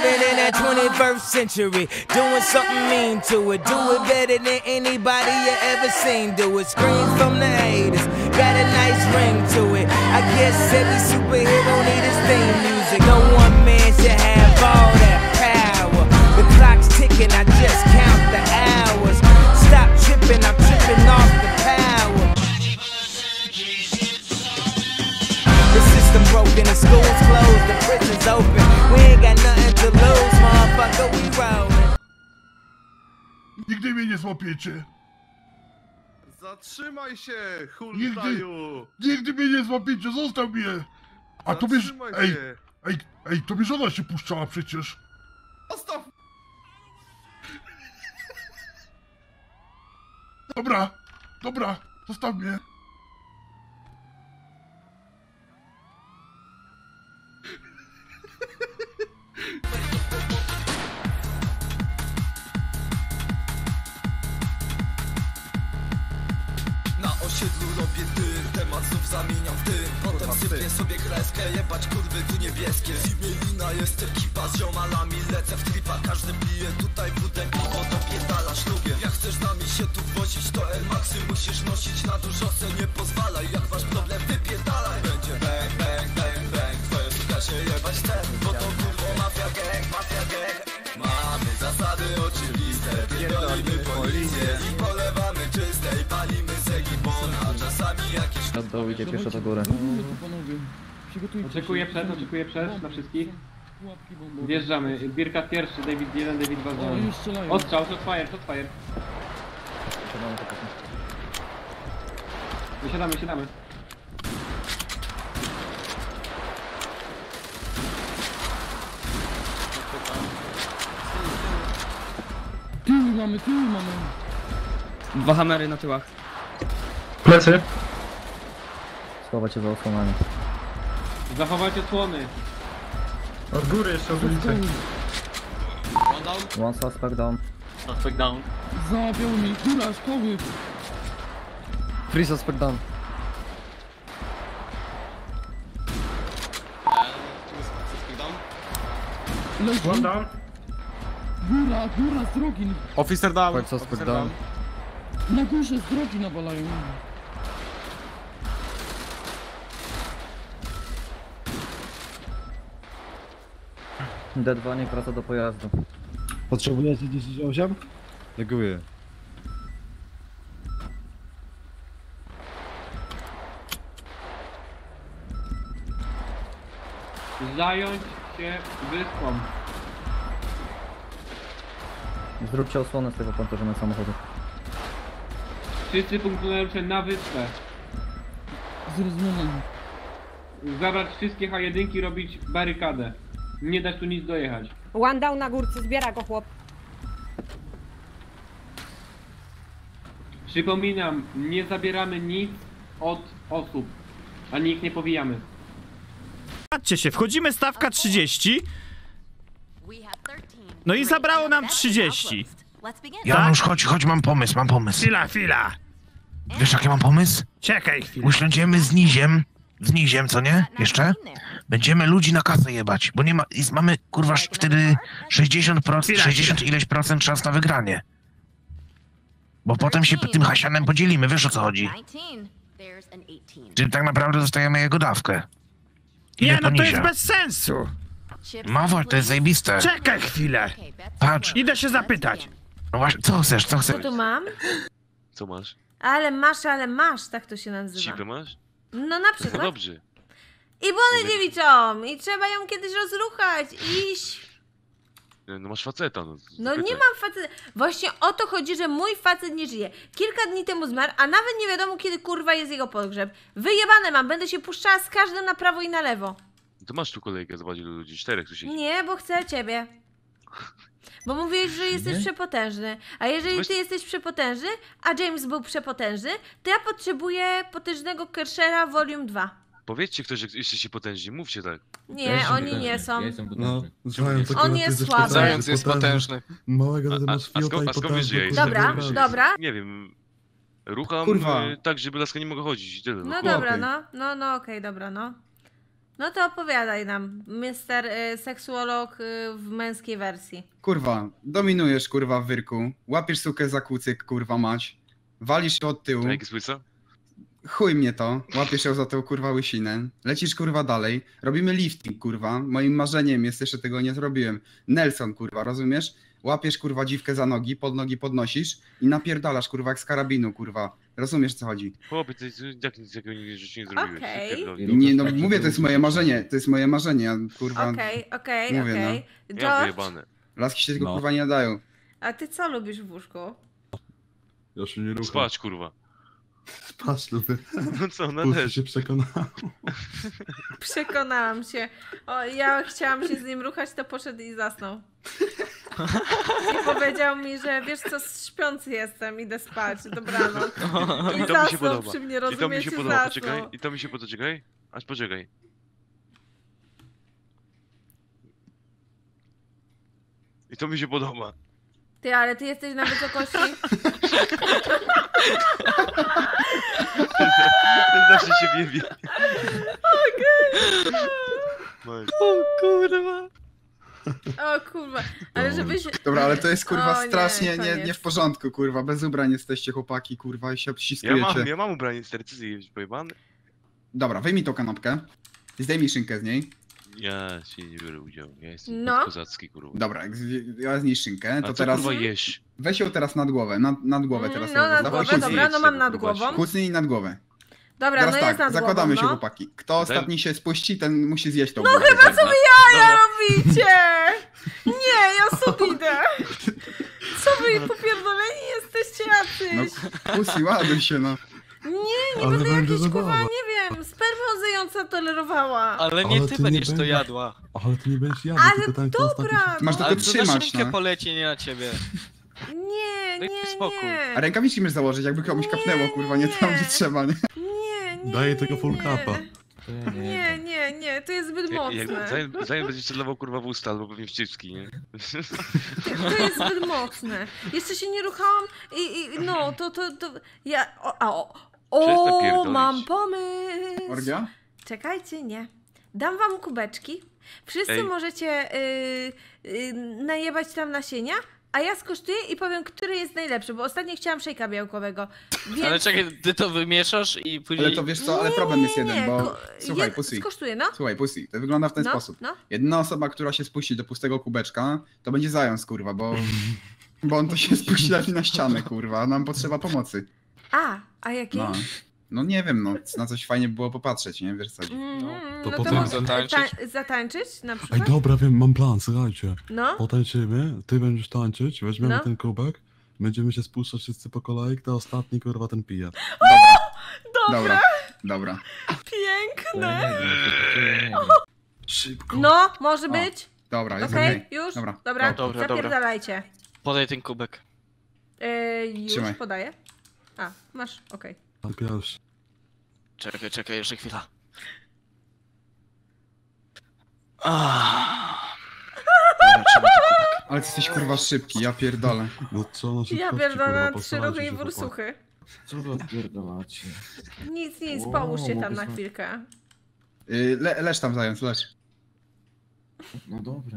living in that 21st century, doing something mean to it. Do it better than anybody you ever seen. Do it. Screams from the haters, got a nice ring to it. I guess every superhero need his theme music. No one man should have all that power. The clock's ticking, I just count the hours. Stop tripping, I'm tripping off the power. The system broken, the school's closed, the prison's open. We ain't got nothing to lose, motherfucker, we rollin'. Nigdy mnie nie złapiecie. Zatrzymaj się, hultaju! Nigdy mnie nie złapiecie, zostaw mnie! A tobie... Ej, tobie żona się puszczała przecież. Zostaw! Dobra, zostaw mnie. Na osiedlu robię dym, temat znów zamieniam w dym. Potem sypię sobie kreskę, jebać kurwy tu niebieskie. Ziemielina jest ekipa z ziomalami, lecę w tripa. Każdy pije tutaj wódę, piwo dopierdala szlubie. Jak chcesz z nami się tu wozić, to Air Maxy musisz nosić. Na dużo se nie pozwalaj, jak masz problem wypierdalaj. Będzie bang, bang, bang, bang, twoja suka się jebać chce. Bo to kurwo mafia gang, mafia gang. Mamy zasady oczywiste, pierdolimy policję i polewamy czyste i palimy segibona. Czasami jakieś... To idzie pierwsza do góry. Oczekuję przed na wszystkich. Wjeżdżamy. Birka pierwszy, David 1, David 2. Ostrzał, shot fire. Wysiadamy. Tył mamy. Dwa hamery na tyłach. Plecy. Schować się za osłonami. Zachować osłony. Od góry jeszcze od ulicy. One suspect down. Zabiał mi, góra, szkoły. Free suspect down. Leży. One down. Góra z drogi. Officer down. White suspect down. Na górze z drogi nawalają. D2 niech wraca do pojazdu. Potrzebujecie 10-8? Neguję. Zająć się wyspą. Zróbcie osłonę z tego pancerzonego samochodu. Wszyscy funkcjonariusze na wyspę. Zrozumiano. Zabrać wszystkie H1, robić barykadę. Nie dać tu nic dojechać. One down na górce, zbiera go chłop. Przypominam, nie zabieramy nic od osób, ani ich nie powijamy. Patrzcie się, wchodzimy stawka 30. No i zabrało nam 30. Janusz, chodź, mam pomysł. Chwila. Wiesz jaki mam pomysł? Czekaj chwilę. Usiądziemy z Niziem, co nie? Jeszcze? Będziemy ludzi na kasę jebać, bo nie ma, mamy kurwa wtedy 60%, 60 ileś procent szans na wygranie. Bo potem się tym hasianem podzielimy, wiesz o co chodzi? Czyli tak naprawdę dostajemy jego dawkę. Nie, no to jest bez sensu. Mawa, to jest zajebiste. Czekaj chwilę. Patrz. Idę się zapytać. No właśnie, co chcesz? Co tu mam? Co masz? Ale masz, tak to się nazywa. Cipę masz? No na przykład. No dobrze. I błony dziewiczą! I trzeba ją kiedyś rozruchać, iść. No masz faceta, No nie mam faceta. Właśnie o to chodzi, że mój facet nie żyje. Kilka dni temu zmarł, a nawet nie wiadomo kiedy kurwa jest jego pogrzeb. Wyjebane mam, będę się puszczała z każdym na prawo i na lewo. To masz tu kolejkę, zobacz ilu ludzi, 4 tu siedzi. Nie, bo chcę ciebie. Bo mówiłeś, że jesteś przepotężny. A jeżeli ty jesteś przepotężny, a James był przepotężny, to ja potrzebuję potężnego Kershera Volume 2. Powiedzcie ktoś, że jesteście potężni, mówcie tak. Nie, oni nie są. No, on jest słaby. Zając jest potężny. Małego to masz fiota i a skąd wiesz, że ja jestem? Dobra. Nie wiem. Rucham tak, żeby laska nie mogła chodzić i tyle. No dobra, no okej, dobra, no. No to opowiadaj nam, mister seksuolog w męskiej wersji. Kurwa, dominujesz kurwa w wyrku, łapiesz sukę za kucyk, kurwa mać, walisz się od tyłu. Jaki słyca? Chuj mnie to, łapiesz ją za tą kurwa łysinę, lecisz kurwa dalej, robimy lifting kurwa, moim marzeniem jest, jeszcze tego nie zrobiłem. Nelson kurwa, rozumiesz? Łapiesz kurwa dziwkę za nogi, pod nogi podnosisz i napierdalasz kurwa jak z karabinu kurwa. Rozumiesz co chodzi? Chłopie, to jest jak nic takiego nigdy w życiu nie zrobiłeś. Okej. Pierdolę. Nie no mówię, to jest moje marzenie, to jest moje marzenie, ja, kurwa. Okej. mówię, no. Ja George, wyjebane. Laski się tego kurwa nie nadają. a ty co lubisz w łóżku? Ja się nie rucham. Spać, kurwa. Spać lubię. No co, na Pussy też. się przekonałem. Przekonałam się. O, ja chciałam się z nim ruchać, to poszedł i zasnął. I powiedział mi, że wiesz co, śpiący jestem, idę spać, dobranoc. I I to mi się zasnął podoba. przy mnie, I to mi rozumiecie, się podoba, zasnął. poczekaj. I to mi się podoba, czekaj. Aż poczekaj. I to mi się podoba. Ty, ale ty jesteś na wysokości... Ten zawsze się wiebie. O kurwa. O kurwa, ale żebyś... Dobra, ale to jest kurwa O, nie, strasznie koniec. nie w porządku, kurwa. Bez ubrań jesteście chłopaki, kurwa, i się obściskujecie. Ja mam ubranie z tercyzy, jest pojebany. Dobra, wyjmij tą kanapkę. Zdejmij szynkę z niej. Ja się nie biorę udziału, ja jestem No. kozacki, kurwa. Dobra, jak ja z niej szynkę, A to co, teraz... kurwa, jeść? Weź ją teraz nad głowę, nad głowę teraz. No nad Dawaj, głowę, kucnij. dobra, no mam nad głową. Kucnij nad głowę. Dobra, Teraz no tak, jest nad zakładamy głową, się no. chłopaki. Kto ostatni się spuści, ten musi zjeść tą No bułkę. chyba co wy jaja Dobra. robicie! Nie, ja sobie idę! Co wy popierdoleni jesteście No jacyś? pussy, ładuj się, no. Nie Ale będę będzie jakieś kurwa, zabawa. nie wiem, spermiozująca tolerowała. Ale nie Ale ty ty nie będziesz to będziesz- jadła. Ale ty nie będziesz jadł, Ale tylko ten, kto dobra, ostatni... Masz tylko Ale to na trzymać, szynkę no. poleci, nie na ciebie. Nie, Daj nie, spokój. nie. A rękawiczki możesz założyć, jakby komuś kapnęło, kurwa, nie tam, gdzie trzeba, nie? Nie, Daję tego full nie. capa. Nie, to jest zbyt mocne. Zanim będziesz celował, kurwa, w usta, albo pewnie w cycki, nie? To jest zbyt mocne. Jeszcze się nie ruchałam i no, to ja... Przestań pierdolić. Mam pomysł. Orgia? Czekajcie, nie. Dam wam kubeczki. Wszyscy Ej. możecie najebać tam nasienia, a ja skosztuję i powiem, który jest najlepszy, bo ostatnio chciałam szejka białkowego. Więc... Ale czekaj, ty to wymieszasz i później... Ale to wiesz co, ale problem jest jeden, bo... Słuchaj, Pussy. Skosztuję, no. Słuchaj, Pussy, to wygląda w ten No, sposób. no. Jedna osoba, która się spuści do pustego kubeczka, to będzie zając, kurwa, bo on to się spuści na ścianę, kurwa, a nam potrzeba pomocy. A jakiej? No nie wiem, no na coś fajnie by było popatrzeć, nie? Wiesz co? To No to potem może zatańczyć? zatańczyć na Ej, przykład? dobra, wiem, mam plan, słuchajcie. No. Potańczymy, ty będziesz tańczyć, weźmiemy No. ten kubek, będziemy się spuszczać wszyscy po kolei, kto ostatni, kurwa, ten pije. Dobra. Piękne. Szybko. No, może być. Dobra, jest Okej, okej. już? Dobra. Dobra, zapierdalajcie. Podaj ten kubek. Już Trzymaj. podaję. A, masz, okej. Tak, pierwszy. Czekaj, jeszcze chwila. Ale ty jesteś kurwa szybki, ja pierdolę. No co, no Ja szybkości, pierdolę kurwa, trzy postarajcie ruchy i się, chłopaki. bursuchy. Co wy odpierdolacie? Nic, Wow, połóż się tam mogę na znać. chwilkę. Leż tam zając, leż. No dobra.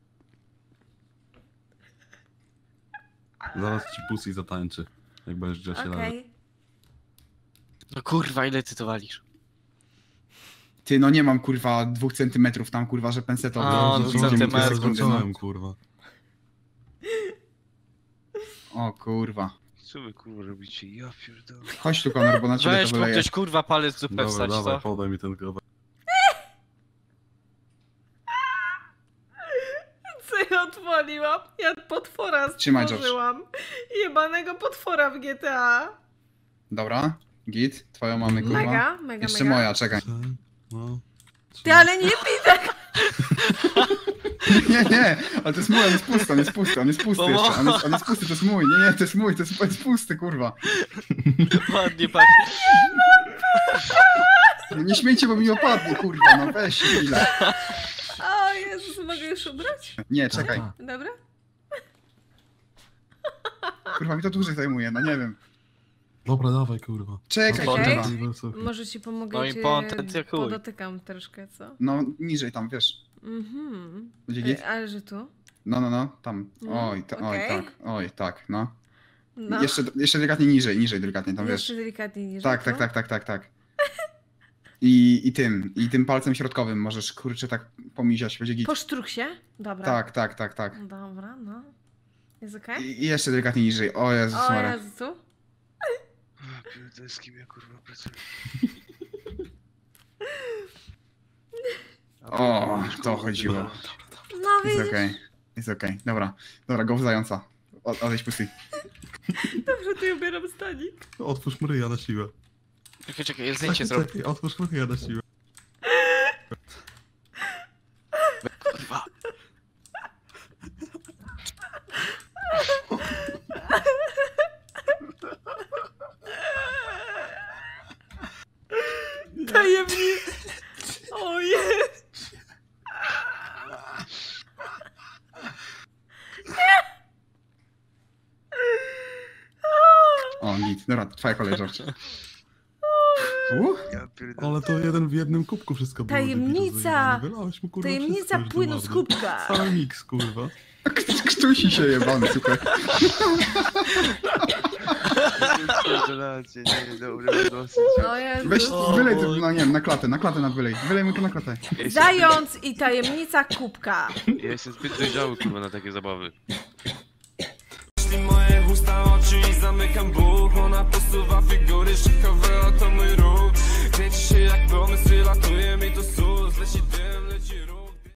Zaraz ci Pussy zatańczy, jak będziesz gdzieś się Okej. No kurwa, ile ty to walisz? Ty, no nie mam kurwa 2 centymetrów tam kurwa, że pensetowy. A, Idziemy 2 dwie centymetrów, sekundy, no. Zacząłem, kurwa. O kurwa. Co wy, kurwa, robicie? Ja pierdolę. Chodź tu, Konor, bo na ciebie Weź to mu wyleje. ktoś kurwa palec zupę Dobra, wstać, dawaj, co? podaj mi ten kubek. Co ja odwaliłam? Ja potwora Trzymaj, George. stworzyłam. Jebanego potwora w GTA. Dobra, git, twoją mamy kurwa. Mega. Jeszcze moja, czekaj. No. Ty, ale nie pij tak. Nie, ale to jest mój, on jest pusty jeszcze, on jest pusty, to jest mój, nie, to jest mój, to jest pusty, kurwa. Ładnie pachnie. Nie śmiejcie, bo mi opadnie, kurwa, no weź chwilę. O Jezus, mogę już ubrać? Nie, czekaj, Dobra? kurwa, mi to dłużej zajmuje, no nie wiem. Dobra, dawaj, kurwa. Czekaj, Okej. kurwa. Może ci pomogę, No i pontet jak chuj. podotykam troszkę, co? No, niżej tam, wiesz. Mhm. Będzie git? Ale że tu? No, tam. No, Oj, okej. oj, tak, no. No. Jeszcze delikatnie niżej delikatnie, tam wiesz. Jeszcze delikatniej niż Tak. I tym palcem środkowym możesz, kurczę, tak pomiziać, będzie git. Po sztruksie? Dobra. Tak. Dobra, no. Jest okej? I jeszcze delikatnie niżej, o Jezus O Maria. Jezu, tu? Pierdolę, z kim ja kurwa pracuję. O, to chodziło. No widzisz. Jest okej. Dobra, go w zająca. Odejdź pusty. Dobrze, to ja ubieram stanik. Otwórz ryja na siłę. Czekaj, ja zdjęcie zrobię. Czekaj, otwórz ryja na siłę. Kurwa. Tajemnic. Ojej. O, git. Dobra, twoja kolej, George. Ja pierdolę. Ale to jeden w jednym kubku wszystko było. Tajemnica. Wylałeś mu, kurwa, Tajemnica wszystko już do płynu z wody. kubka. Cały miks, kurwa. Krztusi się jebany, słuchaj. Pierdolacie, nie, dobra, dosyć. O Jezu. Weź, wylej to, no nie wiem, na klatę nadwylej. Wylej mu to na klatę. Zając i tajemnica kubka. Ja jestem zbyt dojrzały kurwa na takie zabawy. Moje usta, oczy i zamykam buch. Ona posuwa figury, szykowe, oto mój ruch. Kręci się jak pomysł, latuje mi to sus. Leci dym, leci